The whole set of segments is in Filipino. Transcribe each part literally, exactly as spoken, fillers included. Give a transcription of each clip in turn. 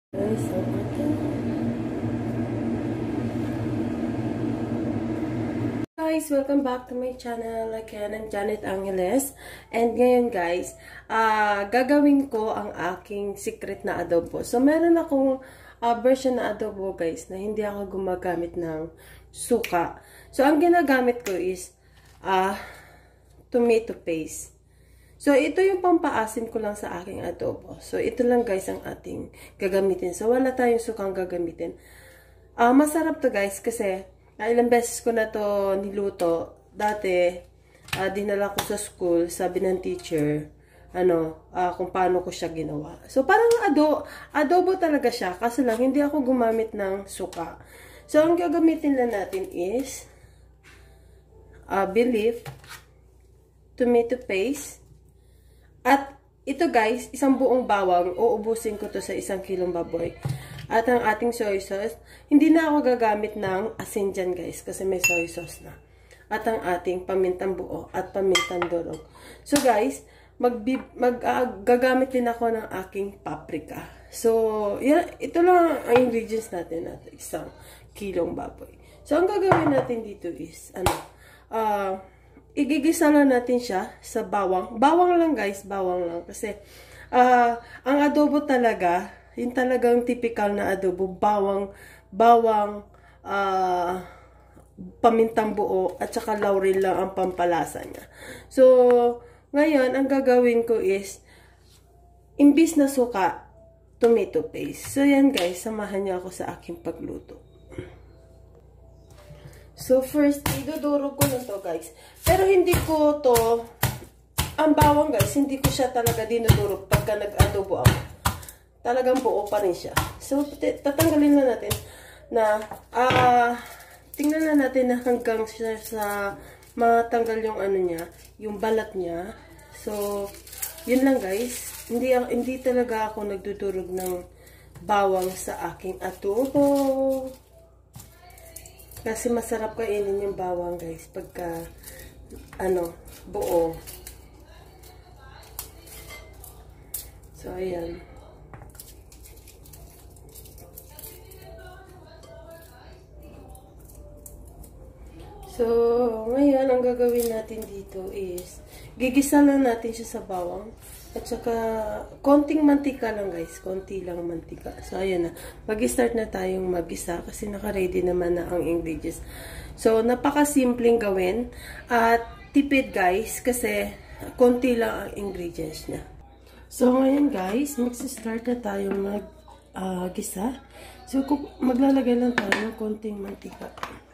Guys, guys, welcome back to my channel. Again, I'm Janet Angeles. And ngayon guys, uh, gagawin ko ang aking secret na adobo. So, meron akong uh, version na adobo guys na hindi ako gumagamit ng suka. So, ang ginagamit ko is uh, tomato paste. So, ito yung pampaasim ko lang sa aking adobo. So, ito lang guys ang ating gagamitin. So, wala tayong sukang gagamitin. Uh, masarap to guys kasi uh, ilang beses ko na to niluto. Dati, uh, dinala ko sa school, sabi ng teacher, ano, uh, kung paano ko siya ginawa. So, parang ado, adobo talaga siya. Kasi lang, hindi ako gumamit ng suka. So, ang gagamitin lang natin is uh, bay leaf, tomato paste, at ito guys, isang buong bawang, uubusin ko to sa isang kilong baboy. At ang ating soy sauce, hindi na ako gagamit ng asin dyan guys, kasi may soy sauce na. At ang ating pamintang buo at pamintang durog. So guys, mag, mag uh, gagamit din ako ng aking paprika. So, yan, ito lang ang ingredients natin at isang kilong baboy. So, ang gagawin natin dito is, ano, ah, uh, igigisa lang natin siya sa bawang. Bawang lang guys, bawang lang. Kasi, uh, ang adobo talaga, yung talagang typical na adobo, bawang, bawang, uh, pamintang buo, at saka laurel lang ang pampalasa niya. So, ngayon, ang gagawin ko is, imbis na suka, tomato paste. So, yan guys, samahan niyo ako sa aking pagluto. So, first, idudurog ko lang to, guys. Pero hindi ko to, ang bawang, guys, hindi ko siya talaga dinudurog pagka nag-adobo ako. Talagang buo pa rin siya. So, tatanggalin na natin na, ah, uh, tingnan na natin na hanggang siya sa matanggal yung ano niya, yung balat niya. So, yun lang, guys. Hindi, hindi talaga ako nagdudurog ng bawang sa aking adobo. Kasi masarap kainin yung bawang guys pagka ano, buo. So ayan. So ngayon ang gagawin natin dito is gigisa lang natin siya sa bawang. At saka, konting mantika lang guys. Konti lang mantika. So, ayan na. Mag-start na tayong mag-isa kasi naka-ready naman na ang ingredients. So, napaka-simpleng gawin. At tipid guys kasi konti lang ang ingredients niya. So, ngayon guys, mag-start na tayong mag-gisa. Uh, so, maglalagay lang tayo ng konting mantika.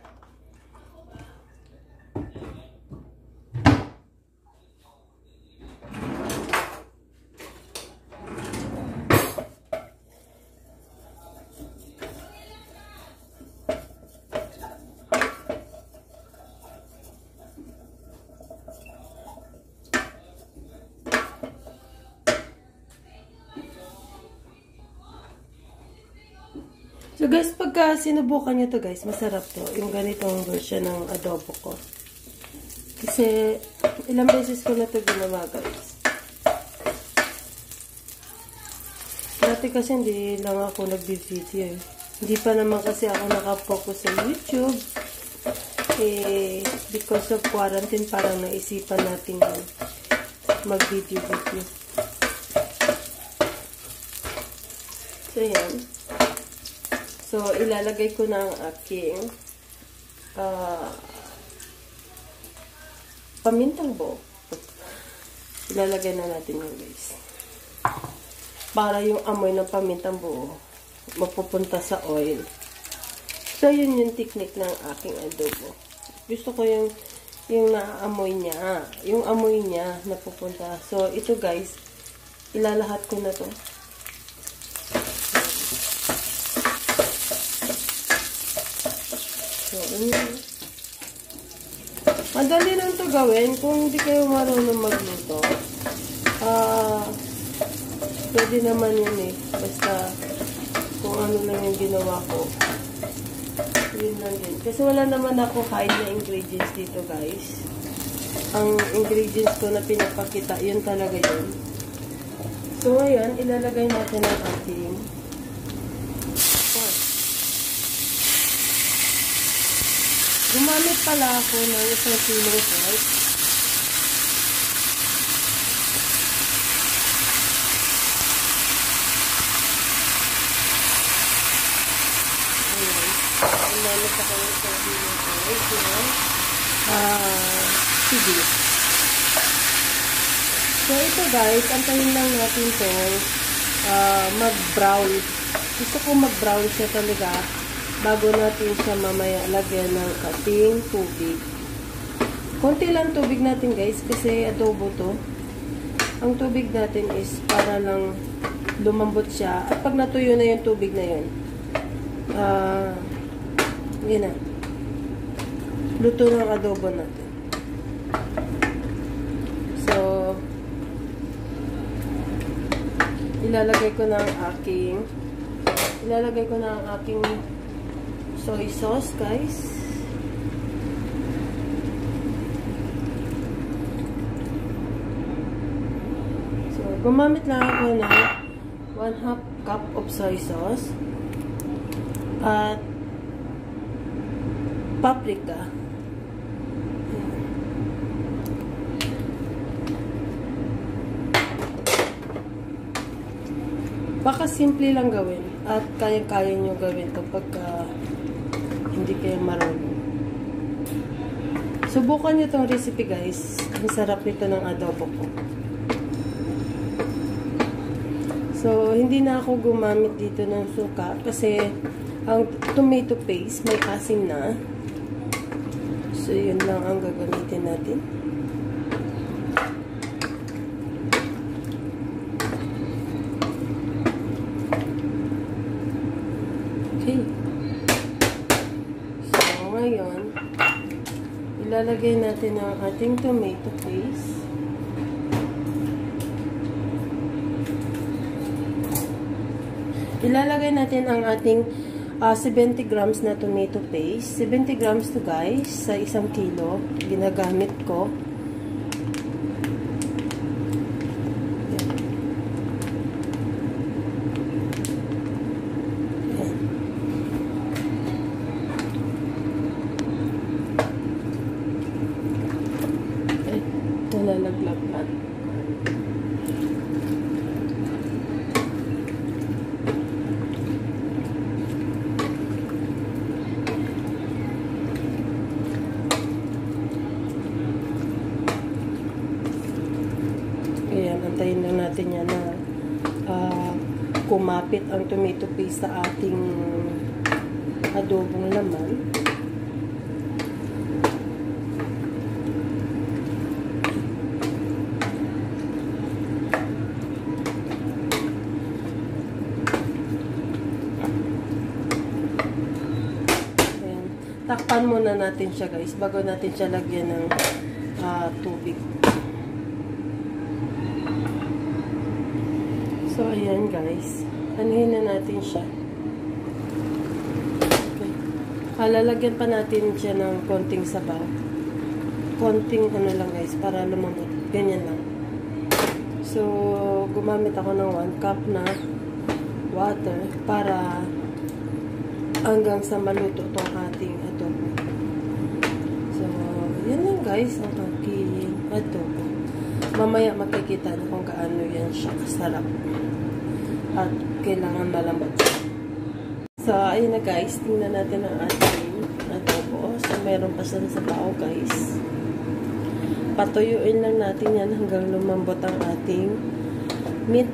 So guys, pagka sinubukan nyo to guys, masarap to. Yung ganitong version ng adobo ko. Kasi, ilang beses ko na to ginawa guys. Dati kasi hindi lang ako nag-video eh. Hindi pa naman kasi ako nakapokus sa YouTube. Eh, because of quarantine, parang naisipan natin mag-video-video. So yan. So, ilalagay ko na ang aking uh, pamintang buo. Ilalagay na natin yun guys. Para yung amoy ng pamintang buo mapupunta sa oil. So, yun yung technique ng aking adobo. Gusto ko yung yung naamoy niya. Yung amoy niya napupunta. So, ito guys, ilalahat ko na to. Madali lang ito gawin kung hindi kayo marunong magluto. Ah, uh, pwede naman yun eh. Basta kung ano lang yung ginawa ko. Yun lang din. Kasi wala naman ako hide na ingredients dito guys. Ang ingredients ko na pinapakita, yun talaga yun. So ngayon, ilalagay natin ang ating Gumamit pala ako ng isang kilo salt. Ayan. Gumamit ako ng isang kilo salt. Ayan. Ah, sige. So, ito guys, antayin lang natin ito uh, mag-brown. Gusto ko mag-brown siya talaga bago natin siya mamaya lagyan ng ating tubig. Konti lang tubig natin guys kasi adobo to. Ang tubig natin is para lang lumambot siya. At pag natuyo na yung tubig na yun, ah, uh, yun na. Luto ng adobo natin. So, ilalagay ko na ang aking ilalagay ko na ang aking soy sauce, guys. So, gumamit lang ako ng one half cup of soy sauce at paprika. Baka simple lang gawin at kaya-kaya nyo gawin kapag uh, hindi kayo marunong. Subukan nyo itong recipe guys. Ang sarap nito ng adobo ko. So, hindi na ako gumamit dito ng suka kasi ang tomato paste may asim na. So, yun lang ang gagamitin natin. Okay. So, ngayon, ilalagay natin ang ating tomato paste. Ilalagay natin ang ating uh, seventy grams na tomato paste. seventy grams to guys, sa isang kilo. Ginagamit ko. Lalaglag na. Ayan, antayin lang natin yan na uh, kumapit ang tomato paste sa ating adobong laman. Takpan muna natin siya guys bago natin siya lagyan ng uh, tubig. So ayan guys, anuhin na natin siya. Okay. Ah, lalagyan pa natin siya ng konting sabaw. Konting ano lang guys para lumambot. Ganyan lang. So gumamit ako ng one cup na water para hanggang sa maluto itong ating adobo. So, yan lang guys ang aking adobo. Mamaya makikita na kung gaano yan siya kasarap. At kailangan malambot. So, ayun na guys. Tingnan natin ang ating adobo. So, meron pa siya sa bao guys. Patuyuin lang natin yan hanggang lumambot ang ating meat.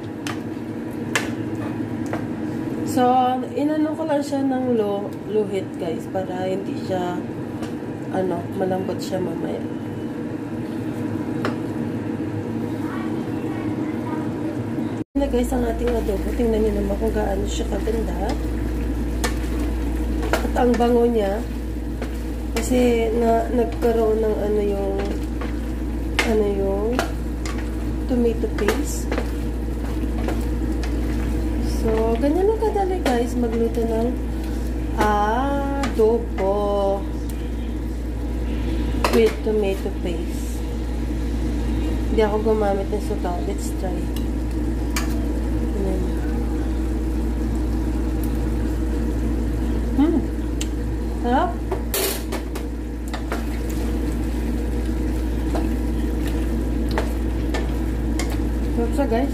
So, inano ko lang siya ng low, low heat guys para hindi siya ano, malambot siya mamaya. Na guys ang ating adobo. Tingnan niyo naman kung gaano siya kaganda. At ang bango niya kasi na, nagkaroon ng ano yung ano yung tomato paste. So, ganyan lang kadali guys, magluto ng adobo with tomato paste. Hindi ako gumamit ng suka. Let's try. Ganyan. Hmm. Sarap. siya, guys.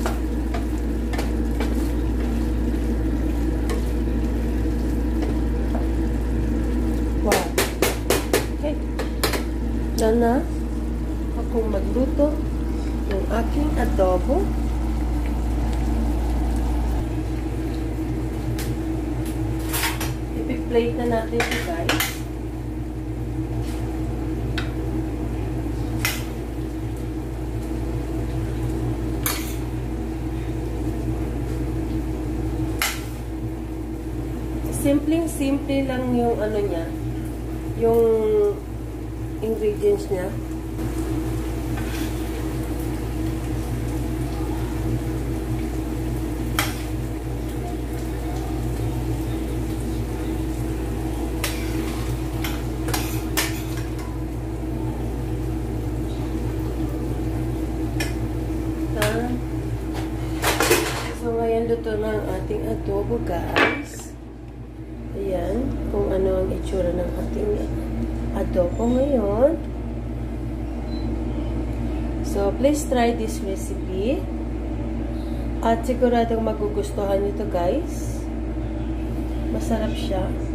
Wow. Okay. Done na akong magluto ng aking adobo. I-plate na natin ito, guys. Simpleng-simple lang yung ano niya, yung ingredients niya. Ah. So ngayon luto na ang ating adobo, guys. Ayan, kung ano ang itsura ng ating adobo ngayon. So, please try this recipe. At siguradong magugustuhan nyo ito, guys. Masarap siya.